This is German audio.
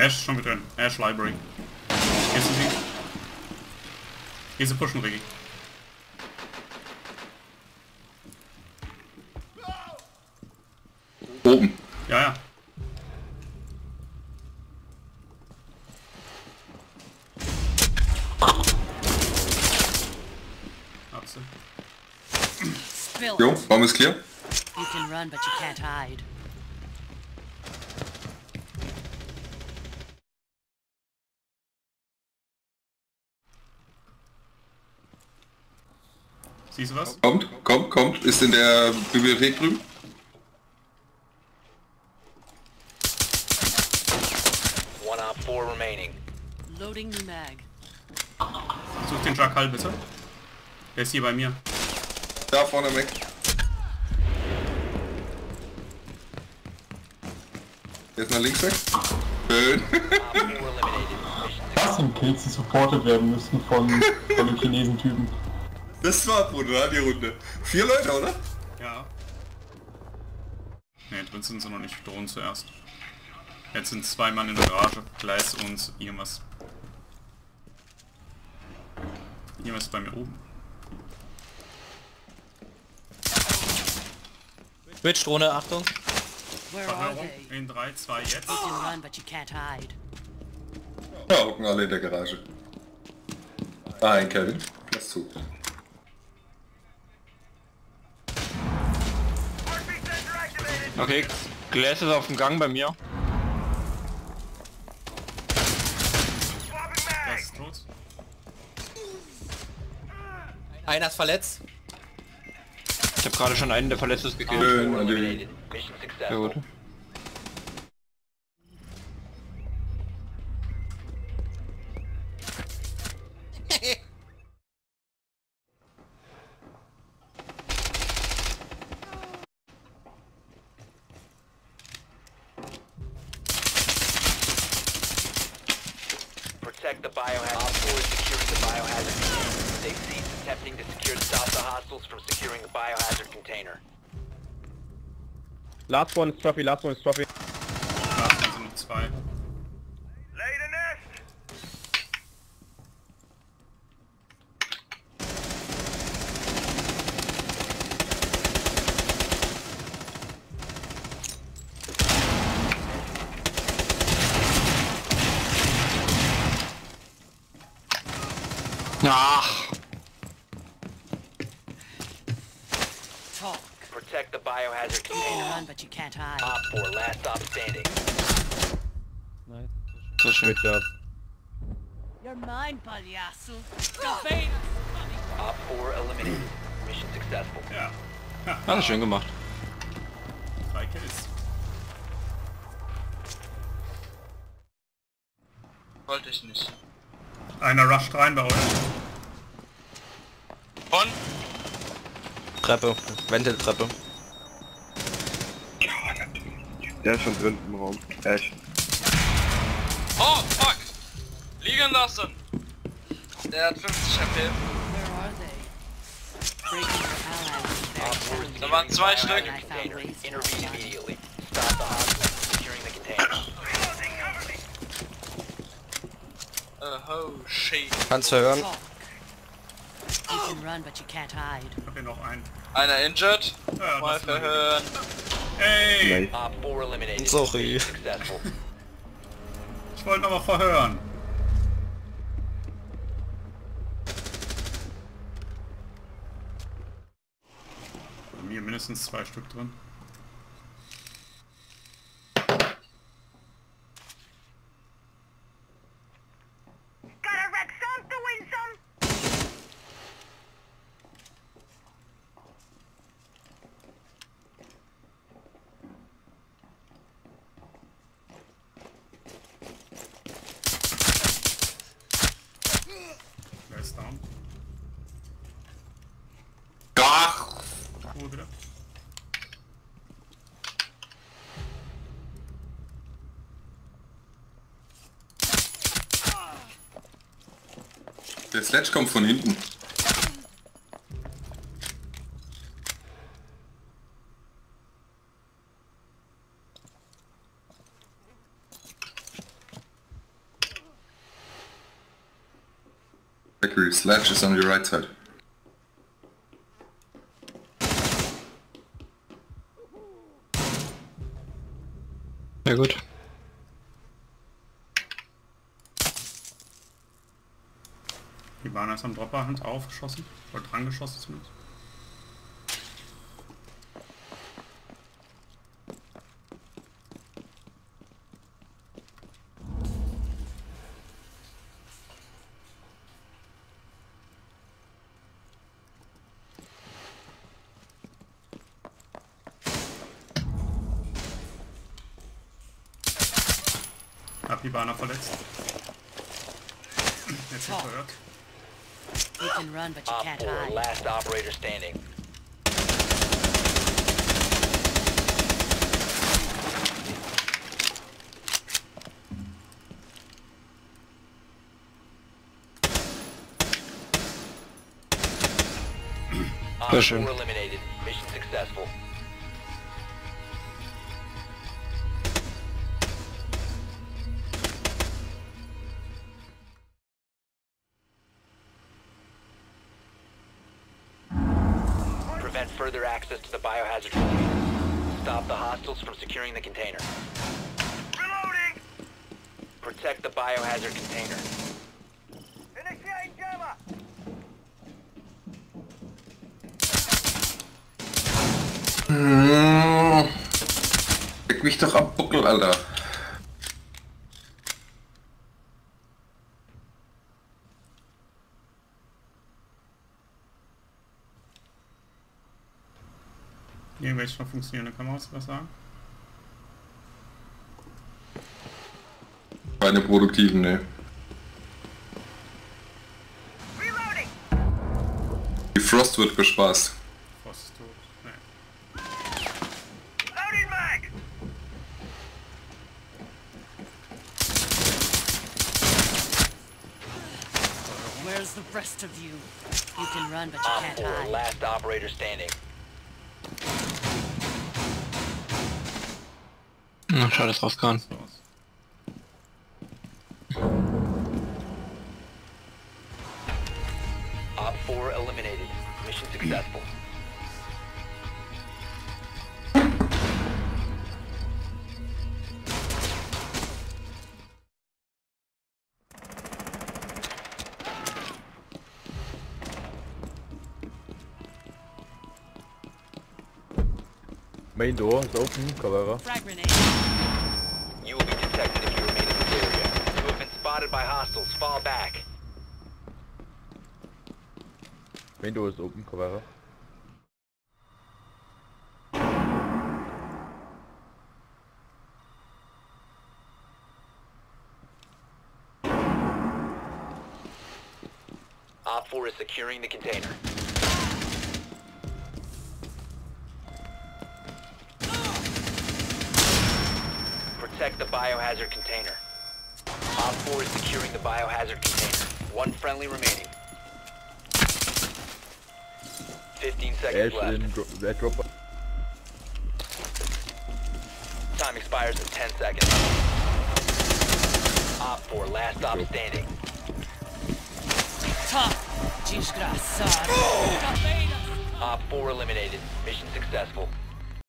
Ash ist schon mit drin. Ash Library. Gehst du sie? Geh sie pushen, Regi. Oben. Ja, ja. Hab sie. Jo, Baum ist clear. You can run, but you can't hide. Siehst du was? Kommt. Ist in der Bibliothek drüben. One op 4 remaining. Loading new mag. Such den Jackal bitte. Der ist hier bei mir. Da vorne weg. Jetzt nach links weg. Schön. Op 4 eliminated. Mission Das sind Kills, die supported werden müssten von dem Chinesen-Typen. Das war brutal, die Runde. 4 Leute, oder? Ja. Ne, drin sind sie noch nicht. Drohnen zuerst. Jetzt sind 2 Mann in der Garage. Gleis und irgendwas. Irgendwas ist bei mir oben. Twitch-Drohne, Achtung. Where are Verheerung. they? In 3, 2, jetzt. You can run, but you can't hide. Ja, hocken alle in der Garage. Ah, ein Kevin. Lass zu. Okay, Glass ist auf dem Gang bei mir. Der ist tot. Einer ist verletzt. Ich habe gerade schon einen, der verletzt ist, gekillt. Schön, an den... eliminated. Mission Sehr successful. gut. Protect the biohazard. Op 4 is securing the biohazard container. They've ceased attempting to stop the hostiles from securing the biohazard container. Last one is trophy, last one is trophy. Da sind noch 2. Ach, Talk. Protect the biohazard You can container. run, but you can't hide. Op 4, last stop standing. so schön. Good job. You're mine, palhaço. Caveira. Op 4 eliminated. Mission successful. Ja. Hast du schön gemacht. 3 Kills. Wollte ich nicht. Einer rusht rein bei euch. Von? Treppe, Wendeltreppe. Der ist schon drin im Raum. Ash. Oh, fuck! Liegen lassen! Der hat 50 HP. Where are they? Breaking your allies. Op 4 is Da waren securing 2 the Stück. biohazard container. Intervene immediately. Stop the hostiles from securing the container. Oh, shit. Kannst du hören? Talk. You can run, but you can't hide. Ich hab hier noch einen. Einer injured. Ja, Mal das ist verhören. Ey! Op 4 eliminated. Sorry. Mission successful. Ich wollte aber verhören. Bei mir mindestens 2 Stück drin. Wer ist down? Ach! Ruhe wieder. Der Sledge kommt von hinten. Valkyrie, Sledge is on your right side. Sehr gut. Die Bahn ist am Dropperhand aufgeschossen. Oder dran geschossen zumindest. Hab die Bahner verletzt. Jetzt nicht gehört. You can run, but you Op can't 4, hide. last operator standing. Op 4 schön. eliminated. Mission successful. Prevent further access to the biohazard container. Stop the hostiles from securing the container. Reloading! Protect the biohazard container. Initiate jammer! Leck mich doch ab, Buckel, Alter. Irgendwelche noch funktionierende Kameras, was sagen? Keine produktiven, ne. Die Frost wird bespaßt. Frost ist tot. Nee. Where's the rest of you? You can run, but you Op can't 4, hide. last operator standing. Na, schade, dass rauskam. So aus. Op 4 eliminated. Mission successful. Main door is open, Caveira. Frag grenade. You will be detected if you remain in this area. You have been spotted by hostiles. Fall back. Main door is open, Caveira. Op 4 is securing the container. Protect the biohazard container. Op 4 is securing the biohazard container. One friendly remaining. 15 seconds Ash left. in that dropper. Time expires in 10 seconds. Op 4, last stop standing. Top. Desgraçado. Caveira. Op 4 eliminated. Mission successful.